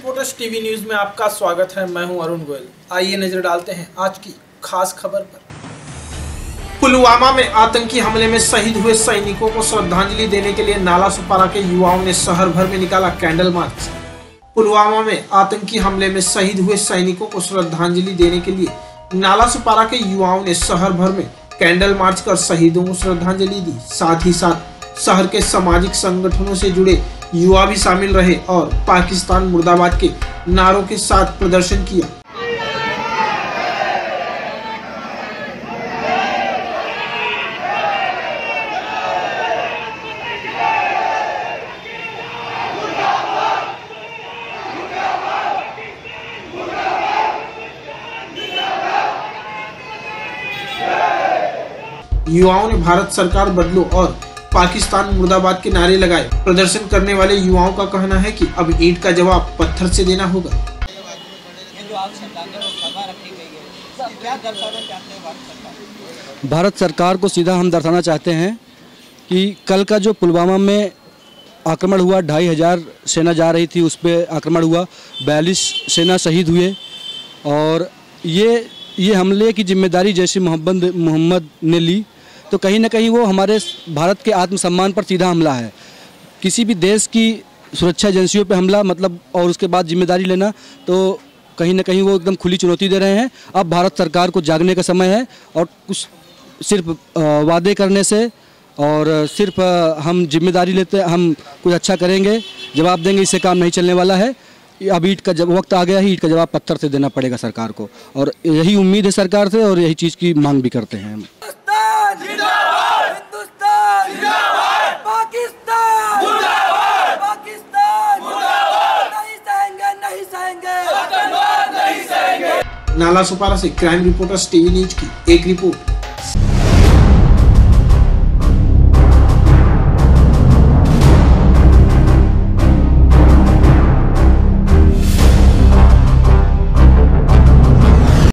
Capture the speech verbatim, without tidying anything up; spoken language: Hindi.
रिपोर्टर्स टीवी न्यूज में आपका स्वागत है। मैं हूं अरुण गोयल। आइए नजर डालते हैं आज की खास खबर पर। पुलवामा में आतंकी हमले में शहीद हुए सैनिकों को श्रद्धांजलि देने के लिए नाला सुपारा के युवाओं ने शहर भर में निकाला कैंडल मार्च। पुलवामा में आतंकी हमले में शहीद हुए सैनिकों को श्रद्धांजलि देने के लिए नाला सुपारा के युवाओं ने शहर भर में कैंडल मार्च कर शहीदों को श्रद्धांजलि दी। साथ ही साथ शहर के सामाजिक संगठनों से जुड़े युवा भी शामिल रहे और पाकिस्तान मुर्दाबाद के नारों के साथ प्रदर्शन किया। युवाओं ने भारत सरकार बदलो और पाकिस्तान मुर्दाबाद के नारे लगाए। प्रदर्शन करने वाले युवाओं का कहना है कि अब ईंट का जवाब पत्थर से देना होगा। भारत सरकार को सीधा हम दर्शाना चाहते हैं कि कल का जो पुलवामा में आक्रमण हुआ, ढाई हजार सेना जा रही थी, उस पर आक्रमण हुआ, बयालीस सेना शहीद हुए और ये ये हमले की जिम्मेदारी जैश ए मोहम्मद मोहम्मद ने ली, तो कहीं ना कहीं वो हमारे भारत के आत्मसम्मान पर सीधा हमला है। किसी भी देश की सुरक्षा एजेंसियों पे हमला मतलब और उसके बाद जिम्मेदारी लेना, तो कहीं ना कहीं वो एकदम खुली चुनौती दे रहे हैं। अब भारत सरकार को जागने का समय है और कुछ सिर्फ वादे करने से और सिर्फ हम जिम्मेदारी लेते हम कुछ अच्छा करेंगे, जवाब देंगे, इससे काम नहीं चलने वाला है। अब ईंट का जब वक्त आ गया है, ईंट का जवाब पत्थर से देना पड़ेगा सरकार को और यही उम्मीद है सरकार से और यही चीज़ की मांग भी करते हैं हम। जिंदाबाद हिंदुस्तान, जिंदाबाद पाकिस्तान, जिंदाबाद पाकिस्तान, जिंदाबाद नहीं सहेंगे, नहीं सहेंगे, आतंकवाद नहीं सहेंगे। नाला सुपारा से क्राइम रिपोर्टर्स टीवी न्यूज की एक रिपोर्ट।